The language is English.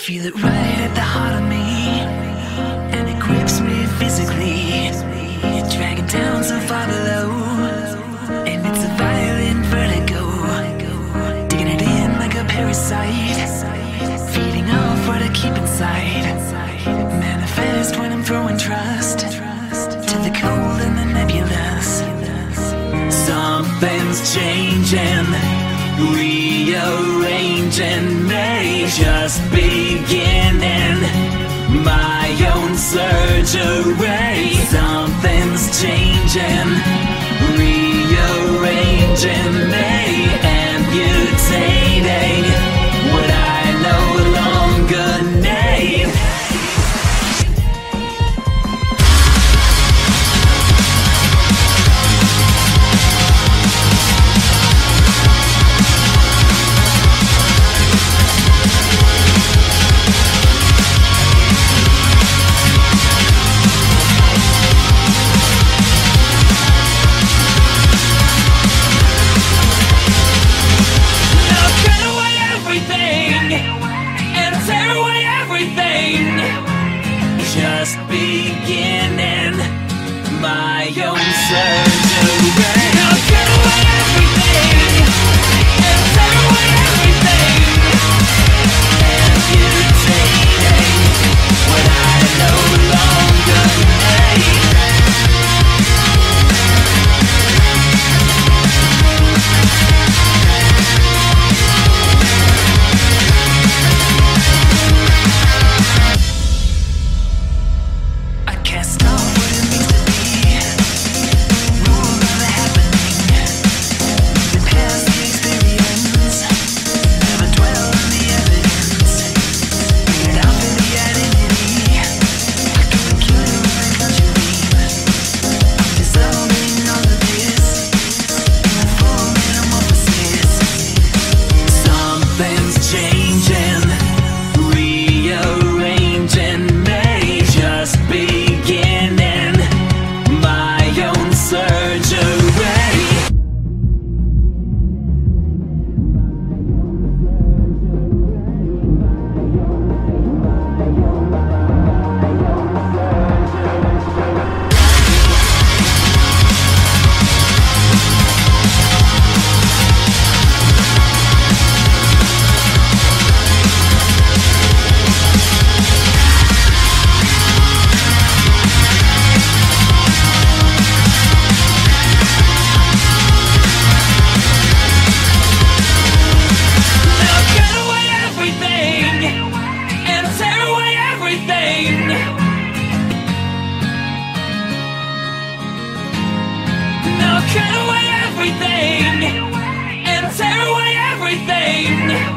feel it right at the heart of me, and it grips me physically, dragging down so far below. And it's a violent vertigo, digging it in like a parasite, feeding off what I keep inside. Manifest when I'm throwing trust to the cold and the nebulous. Something's changing, rearranging, may just beginning my own surgery. Something's changing, rearranging, may amputating what I no longer need. Just beginning my own surgery. Now cut away everything and tear away everything, amputating what I no longer need. Now cut away everything and tear away everything.